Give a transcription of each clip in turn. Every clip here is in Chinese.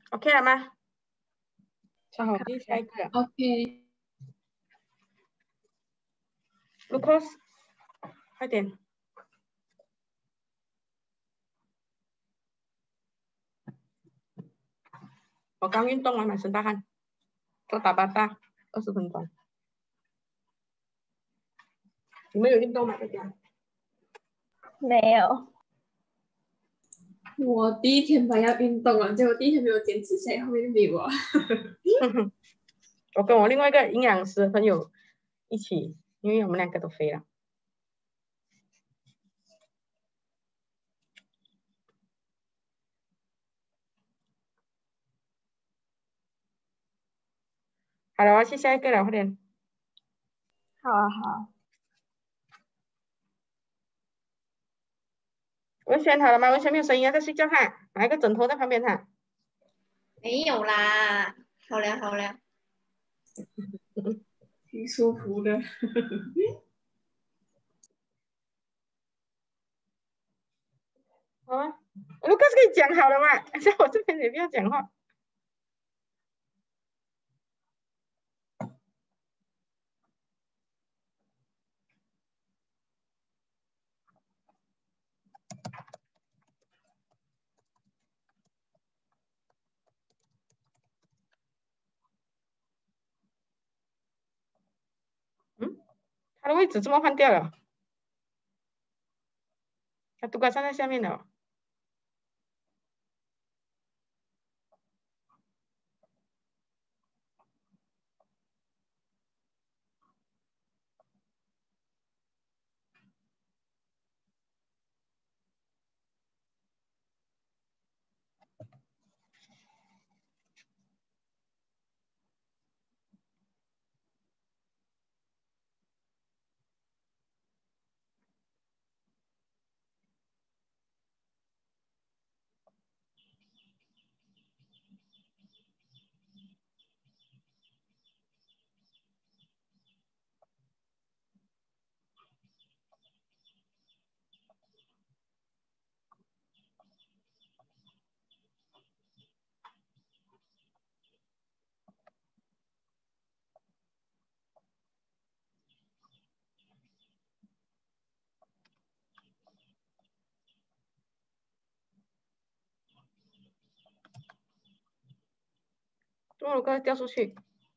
OK 了吗？好，第下一个。 OK。 Lucas，快点。我刚运动完，满身大汗，做打巴大20分钟。你们有运动吗？在家？ 没有。 我第一天本来要运动了，结果第一天没有坚持下来，后面就没有了。 我跟我另外一个营养师朋友一起，因为我们2个都肥了。好了，我要去下一个了，快点。 好啊，好啊。 文轩好了吗？文轩没有声音啊，在睡觉哈。拿一个枕头在旁边哈。 没有啦，好了好了。 挺舒服的。 好啊，Lucas 可以讲好了嘛？在我这边也不要讲话。他的位置怎么换掉了？他杜卡站在下面了。怎么Lucas掉出去？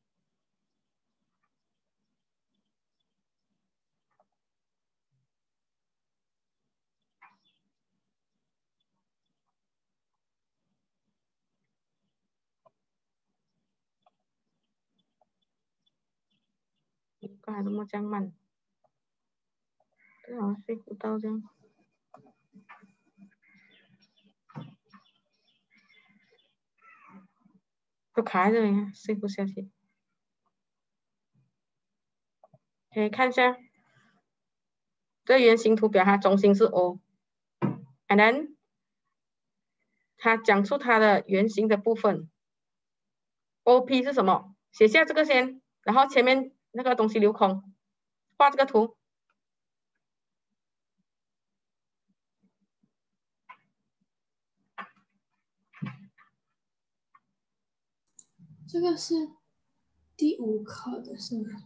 刚才怎么这样慢？好像睡不到这样。都卡在这里，睡不下去。可以看一下这圆形图表，它中心是 O，and then 它讲出它的圆形的部分。OP 是什么？写下这个先，然后前面那个东西留空，画这个图。 这个是第5课的是吗？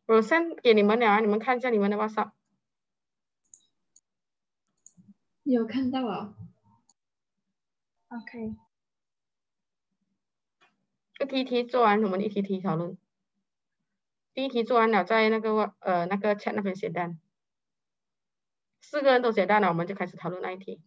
我 send 给你们了啊，你们看一下你们的 WhatsApp。 有看到啊。 OK， 这第一题做完，我们一题题讨论。第一题做完了，在那个chat 那边写单。4个人都写单了，我们就开始讨论那一题。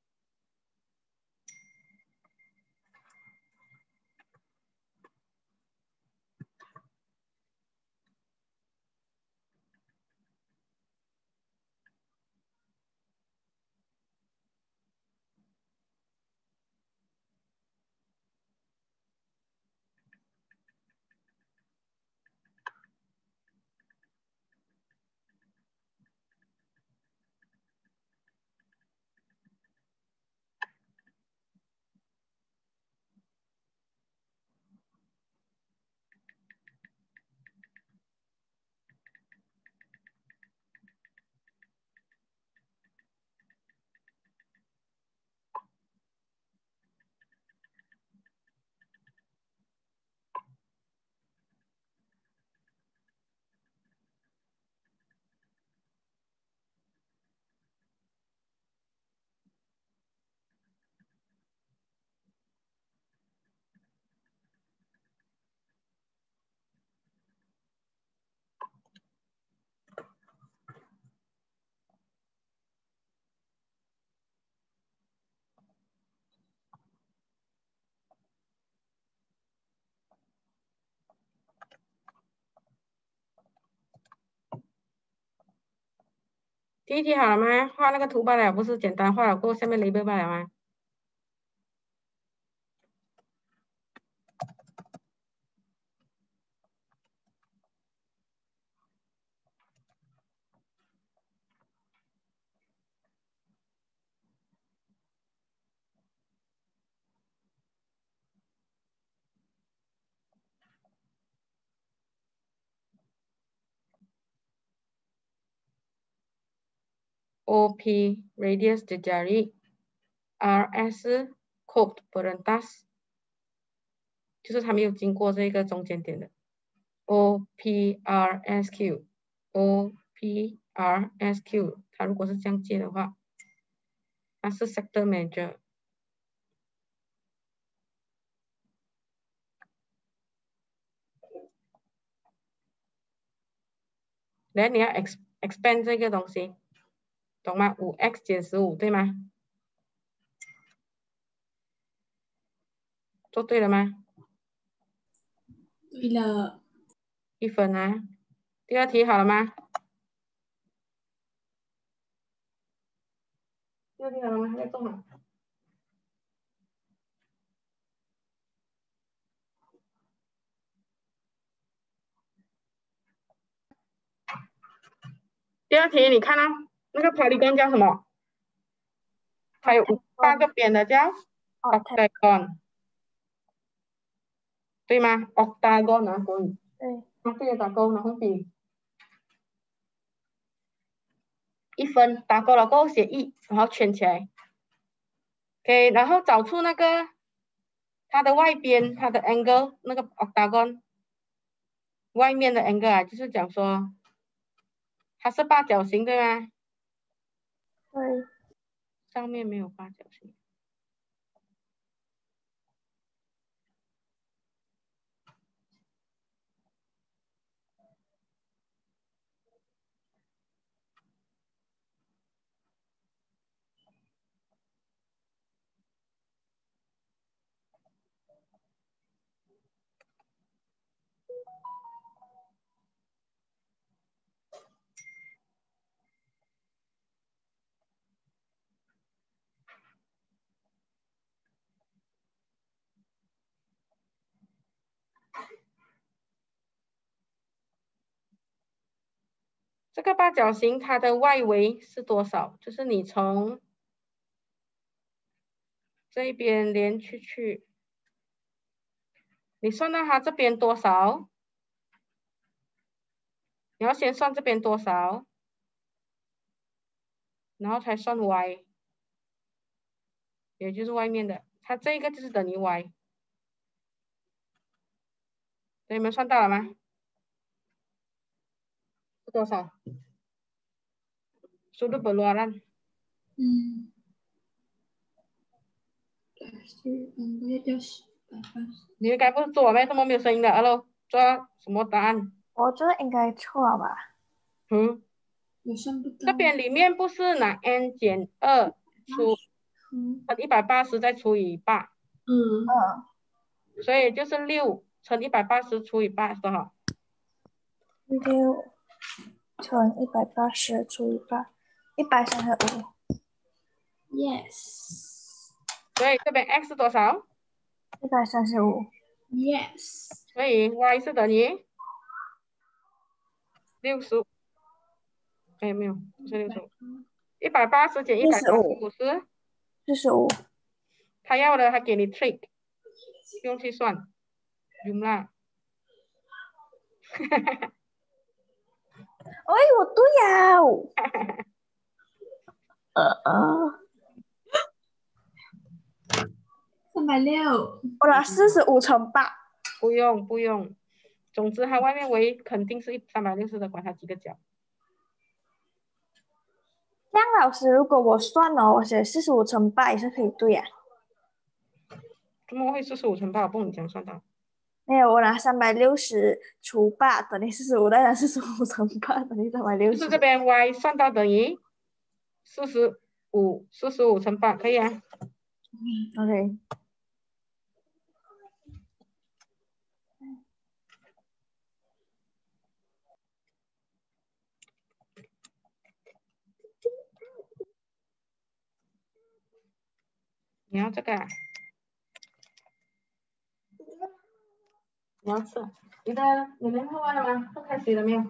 第一题好了吗？画那个图罢了，不是简单画了过后下面 label 罢了吗？OP radius di jari, RS coped berentas，就是它没有经过这个中间点的。OPRSQ，OPRSQ，它如果是这样接的话，它是 sector manager。来，你要 expand 这个东西，懂吗？5x 减15，对吗？做对了吗？ 对了。 1分啊。第二题好了吗？第二题好了吗？还在做吗？第二题你看到那个 polygon 叫什么？还有8个边的叫 octagon，对吗 ？octagon 啊，国语。 对。 对了，打勾，然后比1分，打勾了过后写1，然后圈起来。OK， 然后找出那个它的外边，它的 angle， 那个 octagon 外面的 angle 啊，就是讲说它是八角形，对吗？ 对。 上面没有八角形。这个八角形它的外围是多少？就是你从这一边连去，你算到它这边多少？你要先算这边多少，然后才算 y， 也就是外面的。它这个就是等于 y， 你们算到了吗？ 是多少？Sudah berluaran。你应该不是做咩？怎么没有声音的？Hello，做什么答案？ 我觉得应该错吧。 嗯， 我算不到。 这边里面不是拿 n 减2乘180再除以8。所以就是6乘180除以8是多少 ？6乘180除以8，135。 Yes。 所以这边 x 是多少 135。 Yes。 所以 y 是等于60。哎，没有，不是65。180减185是 45。 他要的，他给你 trick， 不用去算，用啦。 哎，我对呀。 360。 我拿45乘8。 不用，总之它外面围肯定是360的，管它几个角。 这样老师，如果我算了，我写45乘8也是可以对呀。 怎么会45乘8？我不你这样算到。 没有，我拿360除8等于45，再拿45乘8等于360。 就是这边 y 算到等于45乘8，可以啊。 OK。 你要这个啊？你要吃？你们喝完了吗？喝开水了没有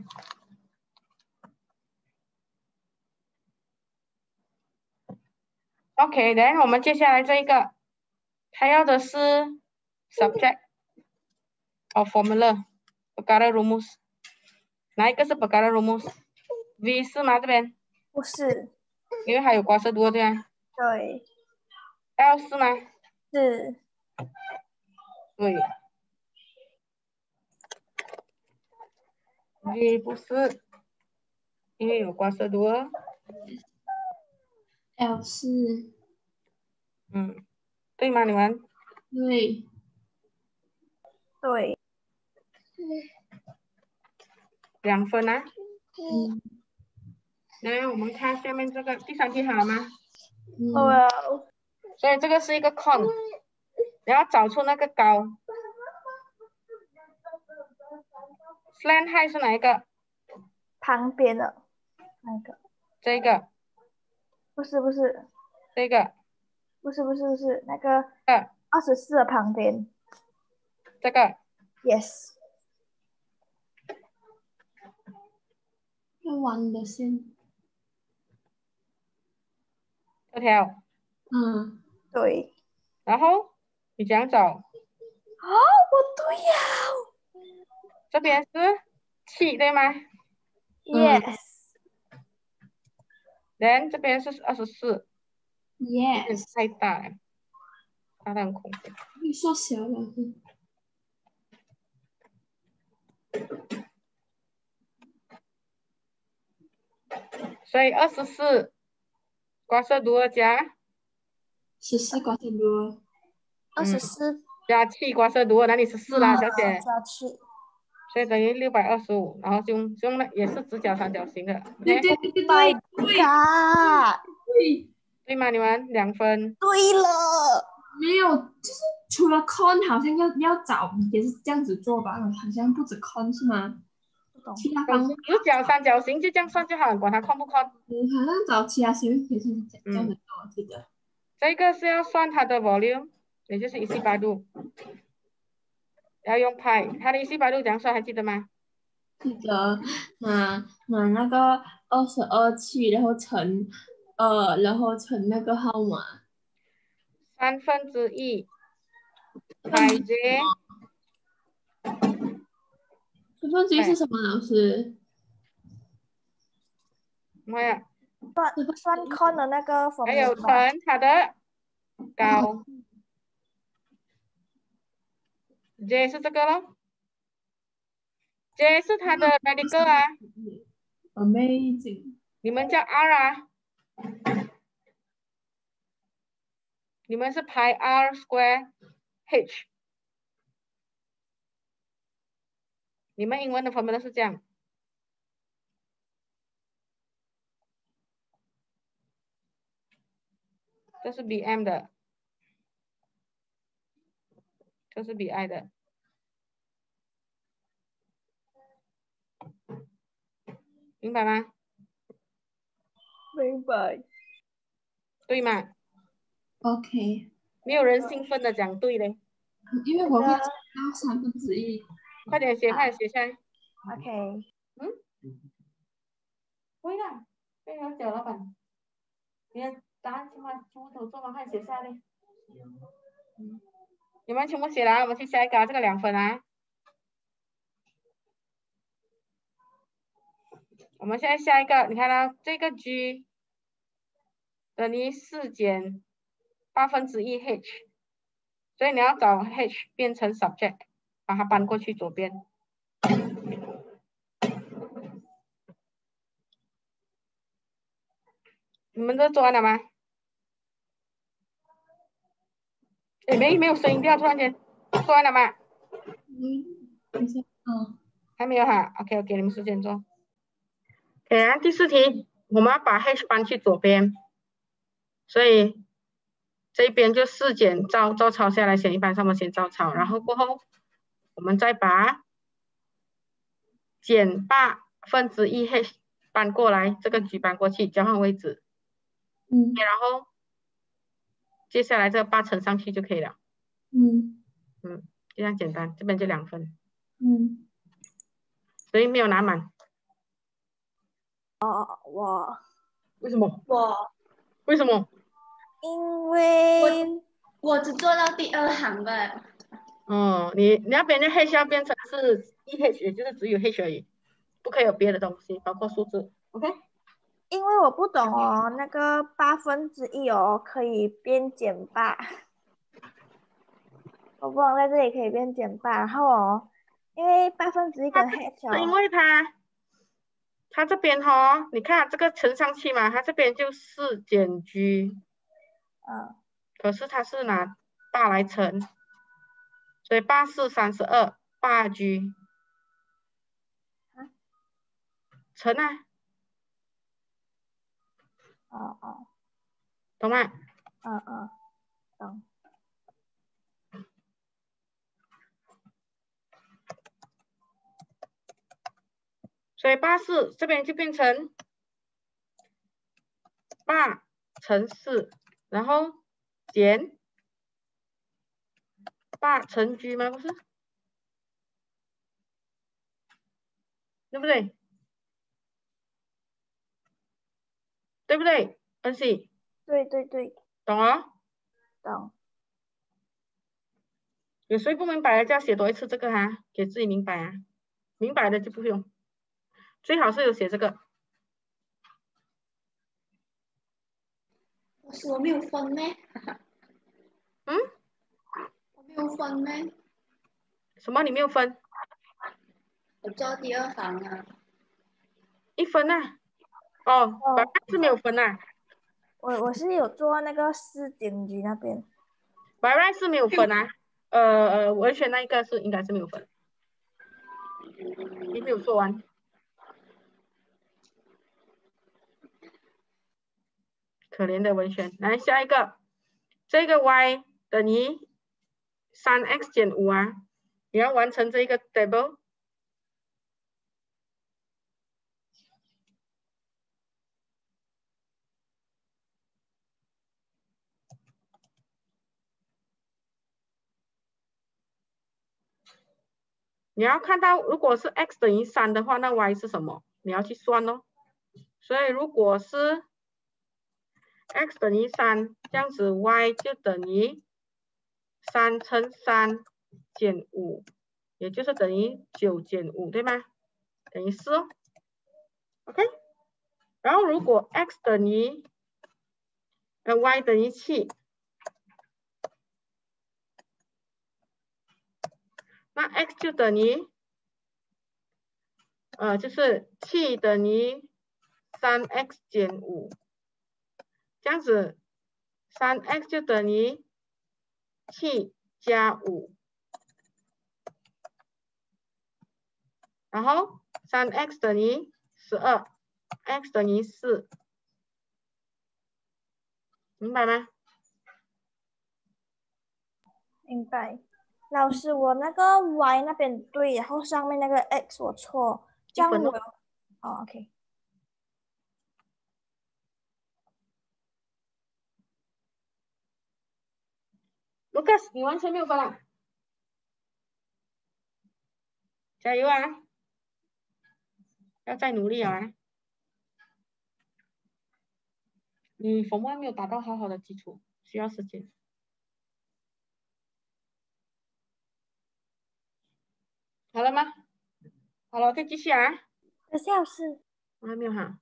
？OK， 然后我们接下来这一个，他要的是 subject of formula perkara rumus。哪一个是 perkara rumus？V 是吗？这边不是。 因为还有瓜色多对啊。 对。 L 是吗？ 是。 对。V 不是，因为有瓜色多。 L 是。 对吗？你们？ 对。 对。 2分啊。来，我们看下面这个第3题好了吗？所以这个是一个 con， 然后找出那个高。slant height 是哪一个？ 旁边的那个。 这个。 不是。 这个。 不是，那个24的旁边。 这个。 Yes。 要弯的线。 这条。 对。 然后你怎样找？ 我对呀。 这边是7对吗 ？Yes。 然后这边是24。 Yes。 太大了，大得很恐怖。 你缩小了。 所以24瓜色多加 14瓜色多。 24 加7瓜色多，哪里14啦，小姐？ 加7。 所以等于625，然后用的也是直角三角形的。 对。 My God。 对吗？你们2分。 对了。 没有，就是除了 con 好像要找也是这样子做吧，好像不止 con 是吗？ 不懂。 其他方法直角三角形就这样算就好，管它con不con。 好像找其他形也是这样子做，我记得。 这个是要算它的 volume， 也就是140度，要用派，它的140度怎样算？还记得吗？ 记得拿那个22去，然后乘然后乘那个号码。 1/3派 j。 1/3是什么，老师？ 什么呀？ 算 con 的那个还有乘它的高。J 是这个咯，J 是它的 radical 啊。 amazing。 你们叫 R 啊？你们是派 R square H。你们英文的 formula 是这样。这是 BM 的，这是 BI 的。明白吗？ 明白。 对吗 OK， 没有人兴奋的讲对嘞， 因为我会知道1/3。 快点写，快点写下来。 OK。 会啦，不要讲老板，你的答案起码出头做完，快写下来。你们全部写了，我们去下一个，这个2分啊。我们现在下一个，你看到这个 G 等于4减1/8 H， 所以你要找 H 变成 subject， 把它搬过去左边。你们都做完了吗？没有声音掉，突然间做完了吗？ 等一下， 还没有哈 ，OK， 给你们时间做。OK， 第4题，我们要把 H 搬去左边，所以这边就4减照抄下来，先一般上面先照抄，然后过后我们再把减1/8 H 搬过来，这个 G 搬过去，交换位置。然后接下来这个8乘上去就可以了。就这样简单，这边就2分。所以没有拿满。 我为什么？ 我为什么？ 因为我只做到第2行吧。 哦，你那边的 H 要变成是 EH， 也就是只有 H 而已，不可以有别的东西，包括数字。OK？ 因为我不懂哦，那个1/8哦，可以变减8，我不懂在这里可以变减8，然后哦，因为1/8跟 H 是因哦， 为它这边哦，你看这个乘上去嘛，它这边就4减 G， 可是它是拿8来乘，所以8、4、32 8G， 乘啊，懂吗？ 懂。 所以8、4这边就变成8乘4，然后减8乘 G 吗？不是，对不对？对不对？恩熙？ 对， 懂哦？ 懂。 有谁不明白的就要写多一次这个哈，给自己明白啊。明白的就不用，最好是有写这个。 我没有分呢。我没有分呢。 什么你没有分我做第2行啊。 ？1分啊？哦，本来是没有分啊。 我是有做那个4减 G 那边。 本来是没有分啊。文选那一个应该是没有分，你没有做完。可怜的文选，来下一个，这个 y 等于3x 减5啊，你要完成这个 table。你要看到，如果是 x 等于3的话，那 y 是什么？你要去算哦。所以如果是 x 等于3，这样子 y 就等于3乘3减5，也就是等于9减5，对吗？等于4哦。OK。然后如果 x 等于y 等于7，那 x 就等于就是7等于 3x 减5，这样子 3x 就等于7加5，然后 3x 等于12，x 等于4，明白吗？ 明白。老师，我那个 y 那边对，然后上面那个 x 我错，这样我哦 OK。 Lucas， 你完全没有分啊！加油啊！要再努力啊！你form 1没有达到好好的基础，需要时间。好了吗？好了，可以继续啊。 可是老师， 我还没有哈。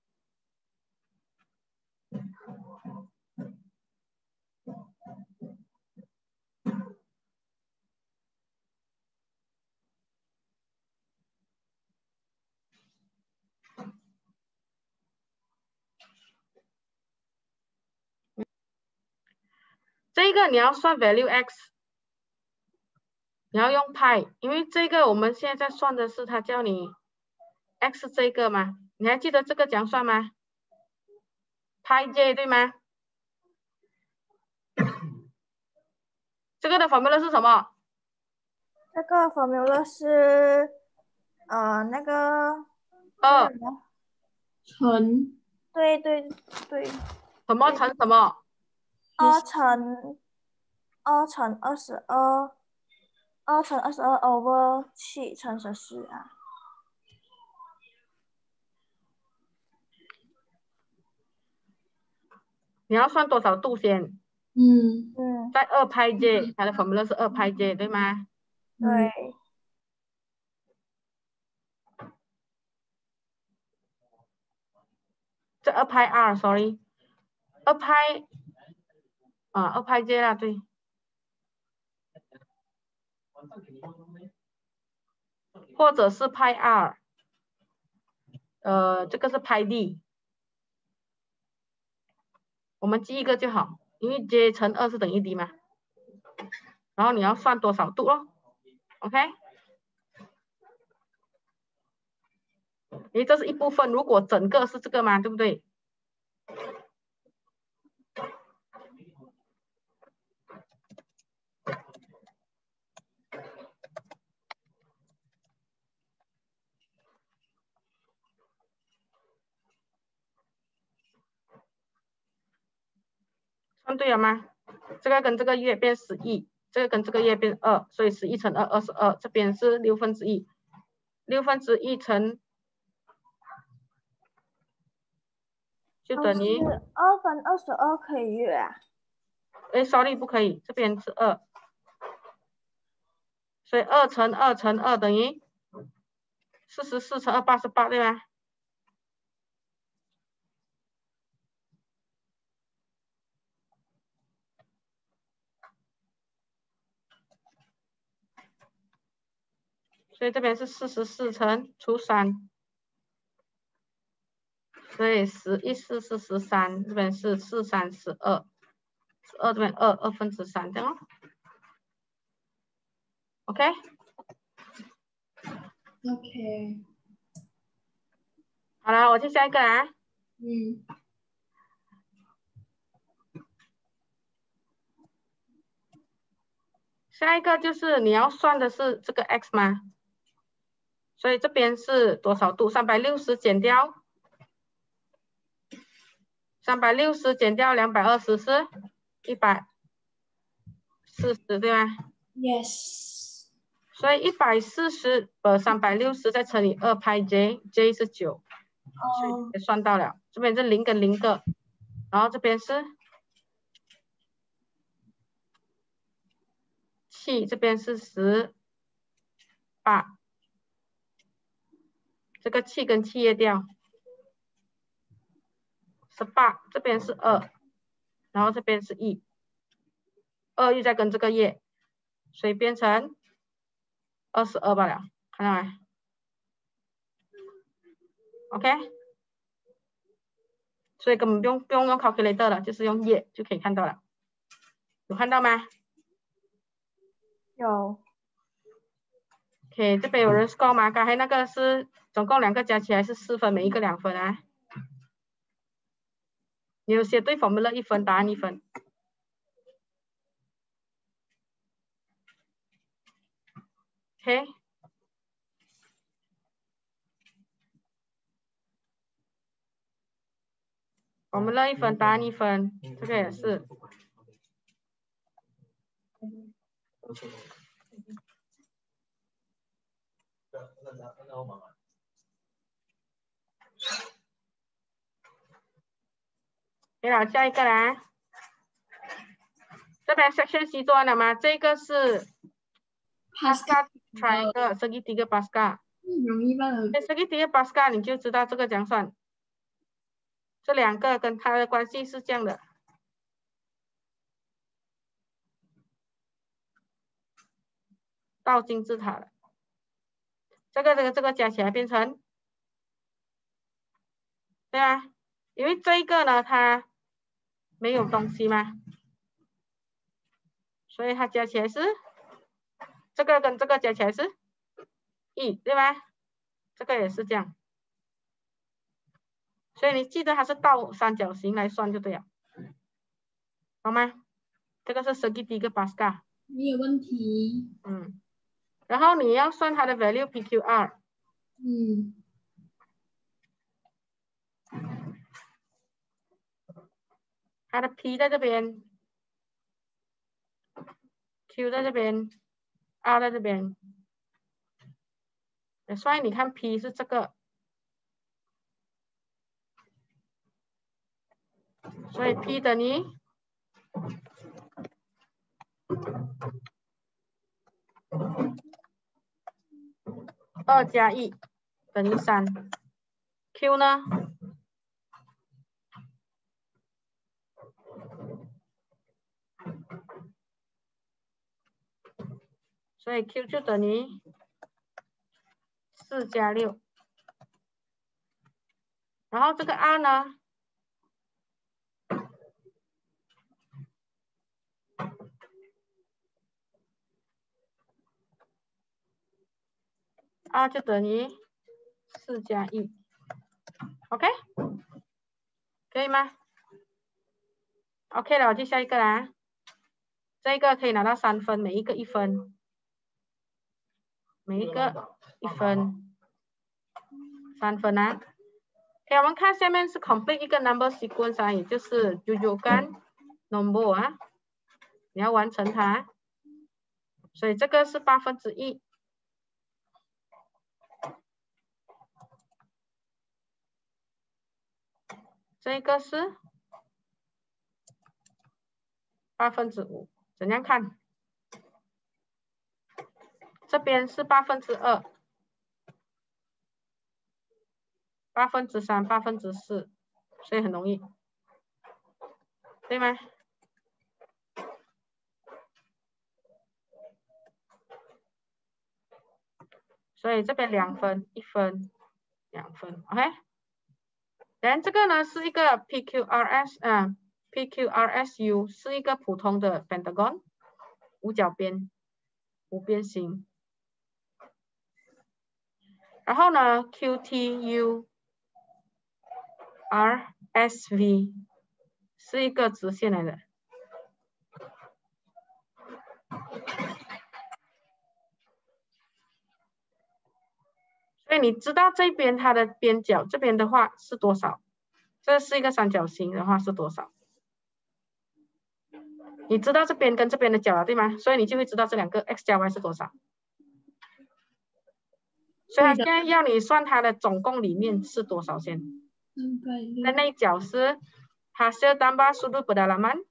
这个你要算 value x， 你要用派，因为这个我们现在算的是它叫你 x 这个嘛，你还记得这个怎样算吗？派 j 对吗？这个的 formula 是什么？ 这个 formula 是那个 2 乘对对， 什么乘什么 2乘22 over 7乘14啊。 你要算多少度先？在2派 j， 它的 formula 是2派 j 对吗？ 对。 这2派 r，sorry， 2派2派 j 啦，对。或者是派 r， 这个是派 d， 我们记一个就好，因为 j 乘2是等于 d 嘛。然后你要算多少度咯 ，OK？ 因为这是一部分，如果整个是这个嘛，对不对？算对了吗？这个跟这个月变11，这个跟这个月变2，所以11乘2 22，这边是1/6， 1/6乘就等于 2分22可以约啊？ 哎 ，sorry 不可以，这边是2，所以2乘2乘2等于44乘2 88，对吧？所以这边是44乘除3，所以11×4是13，这边是4×3 12，12这边2/3这样哦。OK？ OK， 好了，我去下一个啊。下一个就是你要算的是这个 x 吗？所以这边是多少度？360减掉220是140，对吗 Yes。 所以140/360再乘以2派 j，j 是9，也算到了。这边是0跟0个，然后这边是7，这边是18，这个7跟7页掉，18，这边是2，然后这边是1，2又再跟这个页，所以变成22罢了，看到没 ？OK， 所以根本不用用 calculator 了，就是用页就可以看到了。有看到吗？ 有。 OK， 这边有人 score 吗？刚才那个是总共2个加起来是4分，每一个2分啊。你有写对 formula 1分，答案1分。OK。formula 1分，答案1分，这个也是。对了，下一个啦。这边 section C 做完了吗？这个是 Pascal triangle segitiga Pascal。 容易吧？ segitiga Pascal 你就知道这个怎样算。这2个跟它的关系是这样的。到金字塔了。这个加起来变成，对啊，因为这个呢它没有东西嘛，所以它加起来是这个跟这个加起来是1，对吧？这个也是这样，所以你记得它是倒三角形来算就对了，好吗？这个是 segitiga Pascal。 没有问题。 然后你要算它的 value PQR。它的 P 在这边 ，Q 在这边 ，R 在这边。所以你看 P 是这个，所以 P 等于2加1等于3。Q 呢？所以 Q 就等于4加6。然后这个 R 呢？R 就等于4加1。OK， 可以吗 ？OK 了，我就下一个啦。这个可以拿到3分，每一个1分，每一个1分，3分啊。OK， 我们看下面是 complete 一个 number sequence 啊，也就是tunjukkan nombor 啊，你要完成它。所以这个是1/8。这个是5/8，怎样看？这边是2/8，3/4，所以很容易，对吗？所以这边2分、1分、2分 ，OK。然后这个呢是一个 PQRSU 是一个普通的 pentagon 五角边、五边形。然后呢 QTURSV 是一个直线来的。所以你知道这边它的边角，这边的话是多少？这是一个三角形的话是多少？你知道这边跟这边的角了，对吗？所以你就会知道这2个 x 加 y 是多少。所以它现在要你算它的总共里面是多少先。在内角是 hasil tambah sudut pedalaman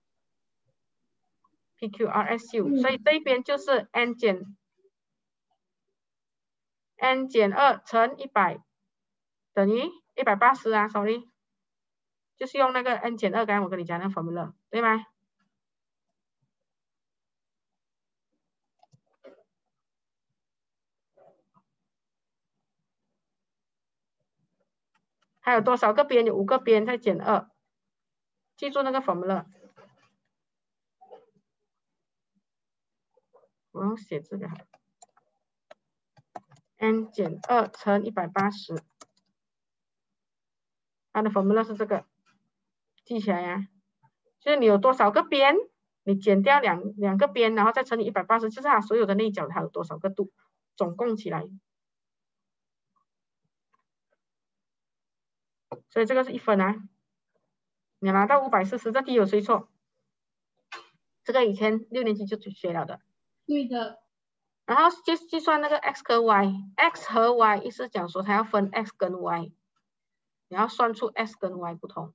PQRSU，所以这边就是 n 减2乘100等于180啊 ，sorry， 就是用那个 n 减2，刚才我跟你讲那个 formula， 对吗？还有多少个边？有5个边，再减2， 记住那个 formula。我用写字的 n 减2乘180，它的 formula 是这个，记起来呀。就是你有多少个边，你减掉两个边，然后再乘以180，就是它所有的内角它有多少个度，总共起来。所以这个是1分啊。你拿到540，这题有谁错？这个以前6年级就学了的。 对的。 然后计算那个 x 和 y，x 和 y 意思讲说它要分 x 跟 y， 你要算出 x 跟 y 不同。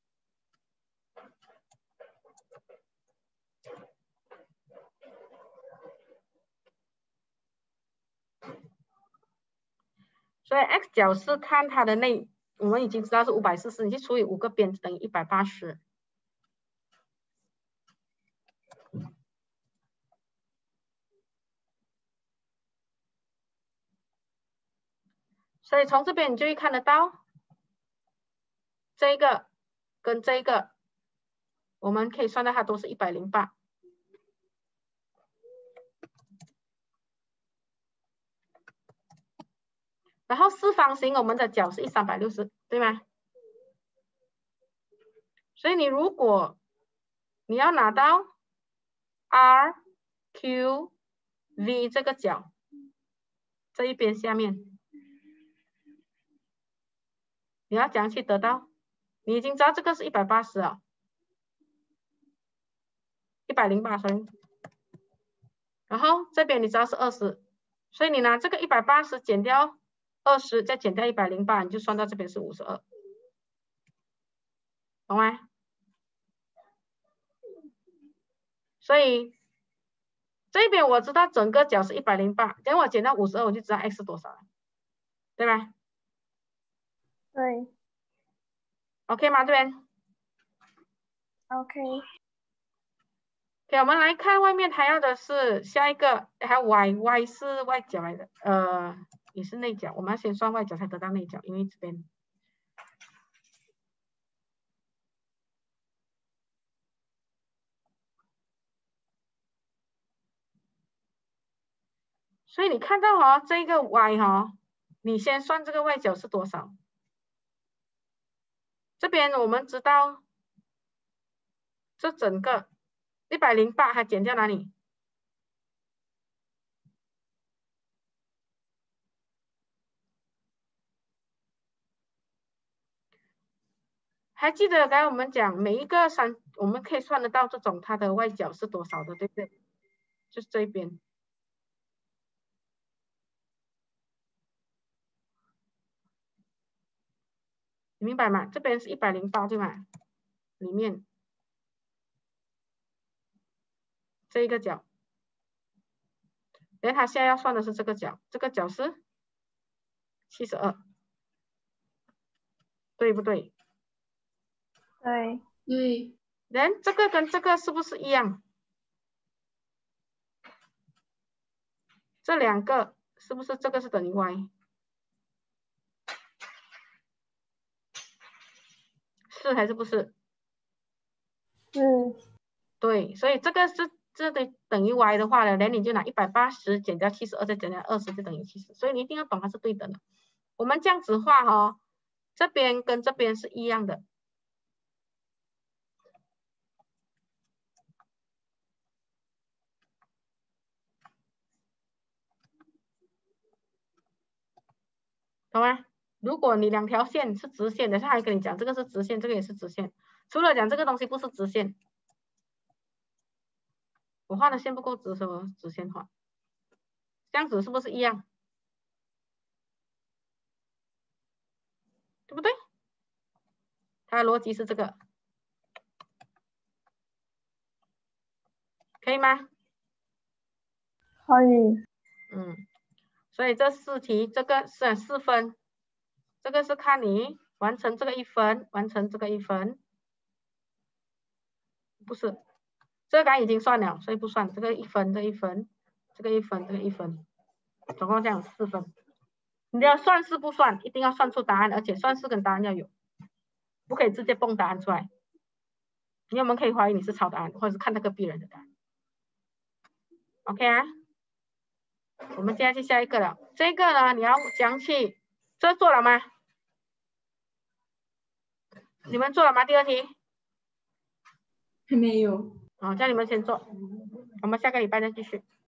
所以 x 角是看它的内，我们已经知道是540，你去除以5个边等于180。所以从这边你就会看得到，这个跟这个，我们可以算到它都是108。然后四方形我们的角是360，对吗？所以你如果你要拿到 RQV 这个角，这一边下面，你要怎样去得到？你已经知道这个是180了，108，所以，然后这边你知道是20，所以你拿这个180减掉20，再减掉108，你就算到这边是52，懂吗？所以这边我知道整个角是108，等我减到52，我就知道 x 是多少了，对吧？ 对。 OK 吗？这边 OK。 OK， 我们来看外面还要的是下一个，还有 y 是外角来的，也是内角，我们要先算外角才得到内角，因为这边。所以你看到哦，这个 y 哈，你先算这个外角是多少？这边我们知道，这整个108还减掉哪里？还记得刚才我们讲每一个我们可以算得到这种它的外角是多少的，对不对？就是这边。你明白吗？这边是108对吗？里面这一个角，然后它现在要算的是这个角，这个角是72，对不对？ 对。 对。 然后这个跟这个是不是一样？这两个是不是这个是等于 y？ 是还是不是？ 是。 对，所以这个是这得等于 y 的话呢，然后你就拿180减掉72，再减掉20就等于70，所以你一定要懂它是对等的。我们这样子画哦，这边跟这边是一样的。懂吗？如果你两条线是直线的，他还跟你讲这个是直线，这个也是直线。除了讲这个东西不是直线，我画的线不够直，所以我直线画。这样子是不是一样？对不对？它的逻辑是这个，可以吗？ 可以。 所以这4题，这个是4分，这个是看你完成这个1分，完成这个1分，不是，这个刚才已经算了，所以不算。这个1分，这1分，这个1分，这个1分，总共这样4分。你要算式不算，一定要算出答案，而且算式跟答案要有，不可以直接蹦答案出来。 因为我们可以怀疑你是抄答案，或者是看那个别人的答案。OK 啊？我们现在去下一个了。这个呢，你要讲起，这做了吗？你们做了吗？第二题？ 还没有。 好，叫你们先做，我们下个礼拜再继续。